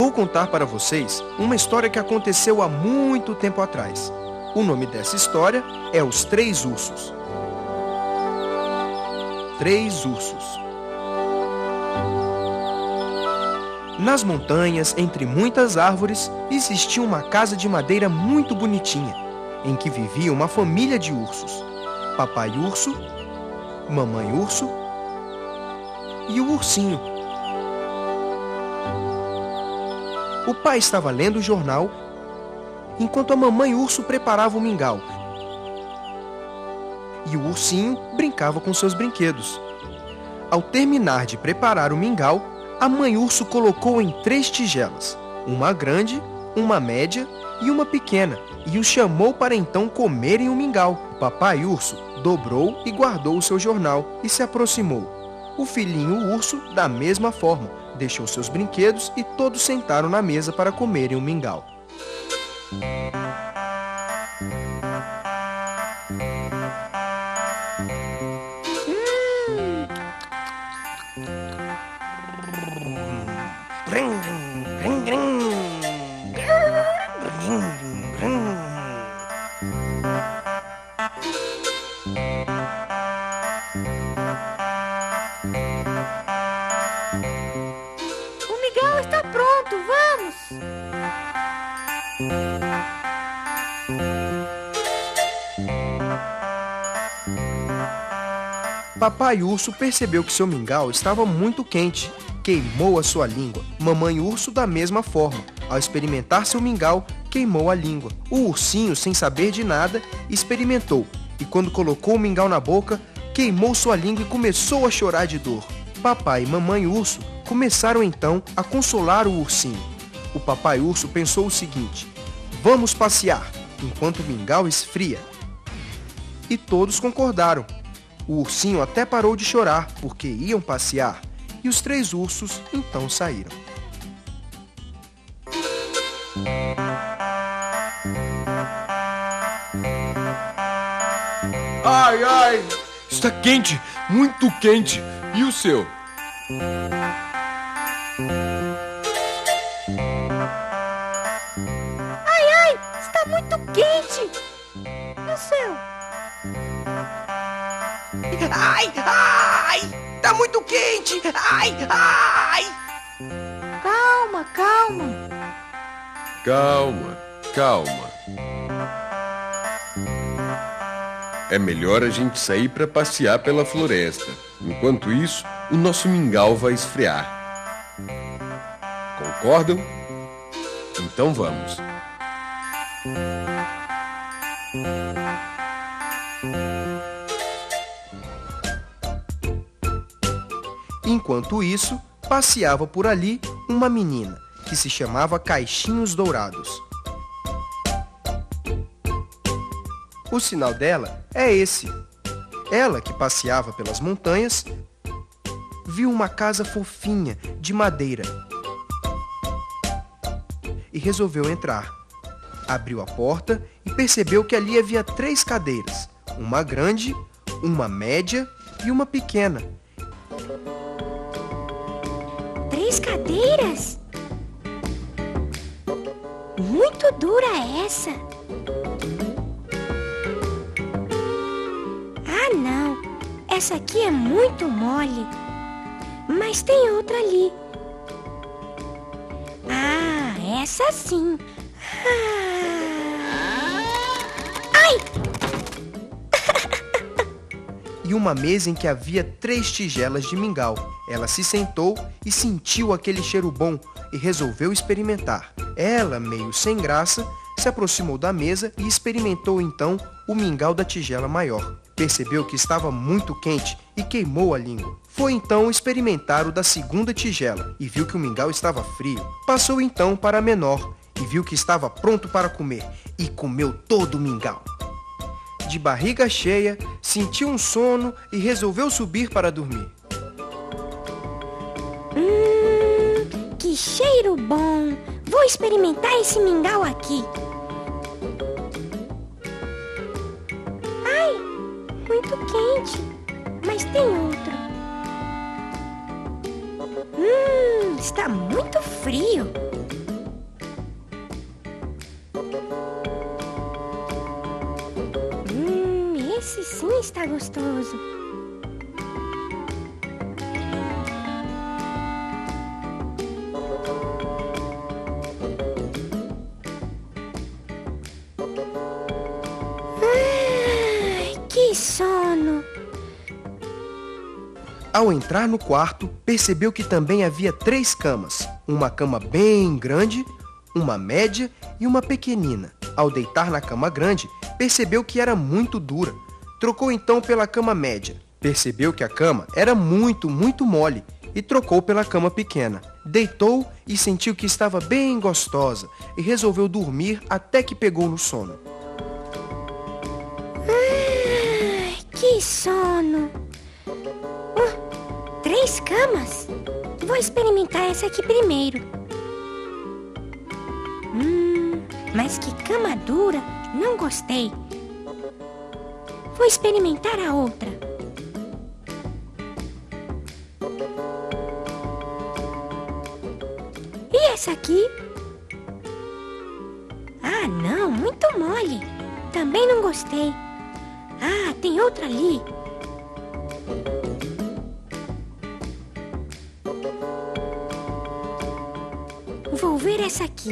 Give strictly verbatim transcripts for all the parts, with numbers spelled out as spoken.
Vou contar para vocês uma história que aconteceu há muito tempo atrás. O nome dessa história é Os Três Ursos. Três Ursos. Nas montanhas, entre muitas árvores, existia uma casa de madeira muito bonitinha, em que vivia uma família de ursos. Papai Urso, Mamãe Urso e o ursinho. O pai estava lendo o jornal, enquanto a mamãe urso preparava o mingau. E o ursinho brincava com seus brinquedos. Ao terminar de preparar o mingau, a mãe urso colocou em três tigelas, uma grande, uma média e uma pequena, e os chamou para então comerem o mingau. O papai urso dobrou e guardou o seu jornal e se aproximou. O filhinho urso, da mesma forma, deixou seus brinquedos e todos sentaram na mesa para comerem o mingau. O mingau está pronto, vamos! Papai urso percebeu que seu mingau estava muito quente. Queimou a sua língua. Mamãe urso da mesma forma. Ao experimentar seu mingau, queimou a língua. O ursinho, sem saber de nada, experimentou. E quando colocou o mingau na boca, queimou sua língua e começou a chorar de dor. Papai e mamãe urso começaram então a consolar o ursinho. O papai urso pensou o seguinte: vamos passear, enquanto o mingau esfria. E todos concordaram. O ursinho até parou de chorar, porque iam passear. E os três ursos então saíram. Ai, ai! Está quente, muito quente. E o seu? Ai, ai! Está muito quente! E o seu? Ai, ai! Tá muito quente! Ai, ai! Calma, calma! Calma, calma. É melhor a gente sair para passear pela floresta. Enquanto isso, o nosso mingau vai esfriar. Concordam? Então vamos. Enquanto isso, passeava por ali uma menina que se chamava Caixinhos Dourados. O sinal dela é esse. Ela, que passeava pelas montanhas, viu uma casa fofinha de madeira e resolveu entrar. Abriu a porta e percebeu que ali havia três cadeiras, uma grande, uma média e uma pequena. Três cadeiras? Muito dura essa! Ah, não! Essa aqui é muito mole. Mas tem outra ali. Ah, essa sim! Ah. Ai! E uma mesa em que havia três tigelas de mingau. Ela se sentou e sentiu aquele cheiro bom e resolveu experimentar. Ela, meio sem graça, se aproximou da mesa e experimentou então o mingau da tigela maior. Percebeu que estava muito quente e queimou a língua. Foi então experimentar o da segunda tigela e viu que o mingau estava frio. Passou então para a menor e viu que estava pronto para comer e comeu todo o mingau. De barriga cheia, sentiu um sono e resolveu subir para dormir. Hum, que cheiro bom! Vou experimentar esse mingau aqui. Ai, muito quente. Mas tem outro. Hum, está muito frio. Esse sim está gostoso. Ai, que sono! Ao entrar no quarto, percebeu que também havia três camas. Uma cama bem grande, uma média e uma pequenina. Ao deitar na cama grande, percebeu que era muito dura. Trocou então pela cama média. Percebeu que a cama era muito, muito mole e trocou pela cama pequena. Deitou e sentiu que estava bem gostosa e resolveu dormir até que pegou no sono. Ai, que sono! Uh, três camas? Vou experimentar essa aqui primeiro. Hum, mas que cama dura! Não gostei. Vou experimentar a outra. E essa aqui? Ah, não, muito mole. Também não gostei. Ah, tem outra ali. Vou ver essa aqui.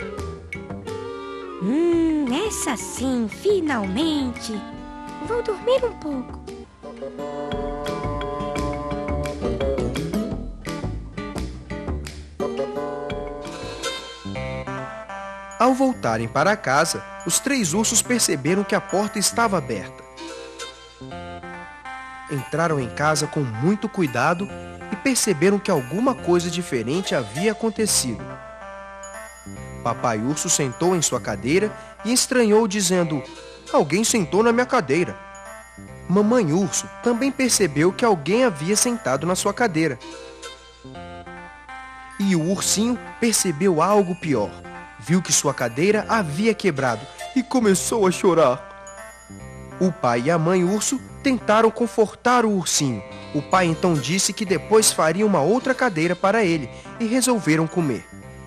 Hum, essa sim, finalmente. Vou dormir um pouco. Ao voltarem para casa, os três ursos perceberam que a porta estava aberta. Entraram em casa com muito cuidado e perceberam que alguma coisa diferente havia acontecido. Papai Urso sentou em sua cadeira e estranhou, dizendo: "Alguém sentou na minha cadeira." Mamãe Urso também percebeu que alguém havia sentado na sua cadeira. E o ursinho percebeu algo pior. Viu que sua cadeira havia quebrado e começou a chorar. O pai e a mãe urso tentaram confortar o ursinho. O pai então disse que depois faria uma outra cadeira para ele e resolveram comer.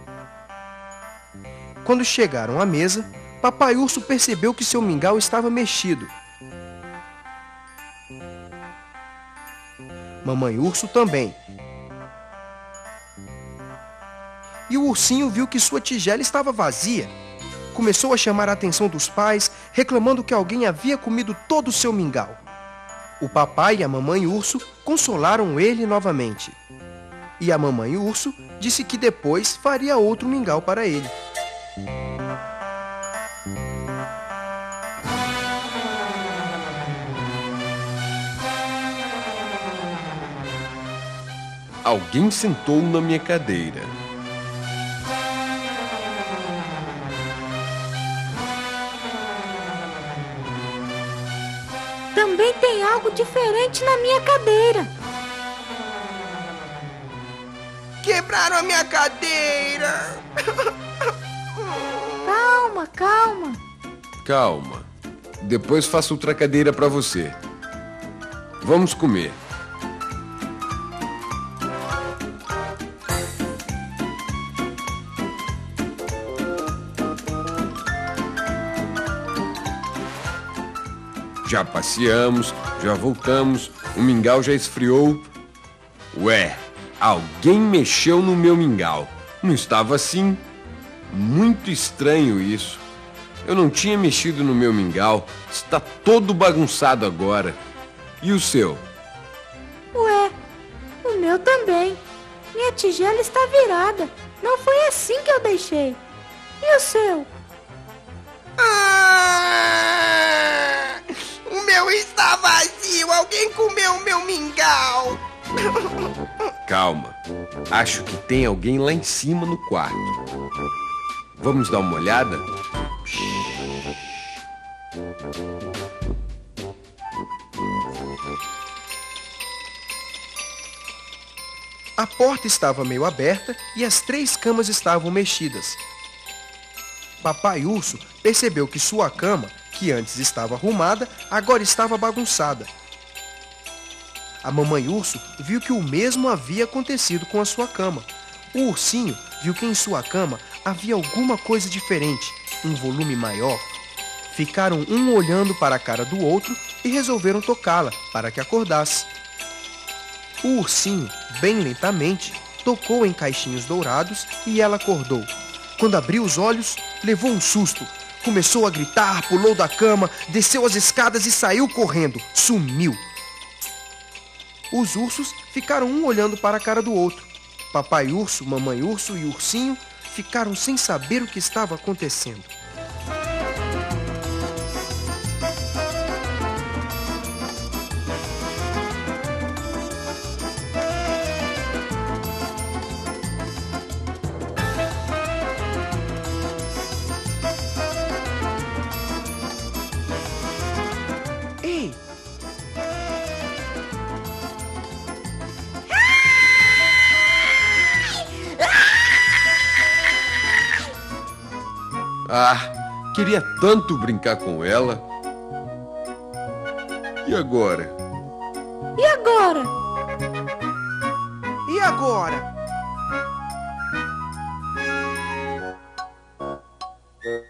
Quando chegaram à mesa, Papai Urso percebeu que seu mingau estava mexido. Mamãe Urso também. E o ursinho viu que sua tigela estava vazia. Começou a chamar a atenção dos pais, reclamando que alguém havia comido todo o seu mingau. O papai e a mamãe urso consolaram ele novamente. E a mamãe urso disse que depois faria outro mingau para ele. Alguém sentou na minha cadeira. Também tem algo diferente na minha cadeira. Quebraram a minha cadeira! Calma, calma. Calma. Depois faço outra cadeira para você. Vamos comer. Já passeamos, já voltamos, o mingau já esfriou. Ué, alguém mexeu no meu mingau. Não estava assim? Muito estranho isso. Eu não tinha mexido no meu mingau. Está todo bagunçado agora. E o seu? Ué, o meu também. Minha tigela está virada. Não foi assim que eu deixei. E o seu? Ah, o meu está vazio. Alguém comeu o meu mingau. Calma. Acho que tem alguém lá em cima no quarto. Vamos dar uma olhada? A porta estava meio aberta e as três camas estavam mexidas. Papai Urso percebeu que sua cama, que antes estava arrumada, agora estava bagunçada. A mamãe urso viu que o mesmo havia acontecido com a sua cama. O ursinho viu que em sua cama havia alguma coisa diferente, um volume maior. Ficaram um olhando para a cara do outro e resolveram tocá-la para que acordasse. O ursinho, bem lentamente, tocou em caixinhos dourados e ela acordou. Quando abriu os olhos, levou um susto. Começou a gritar, pulou da cama, desceu as escadas e saiu correndo. Sumiu. Os ursos ficaram um olhando para a cara do outro. Papai urso, mamãe urso e ursinho ficaram sem saber o que estava acontecendo. Ei! Ah, queria tanto brincar com ela. E agora? E agora? E agora?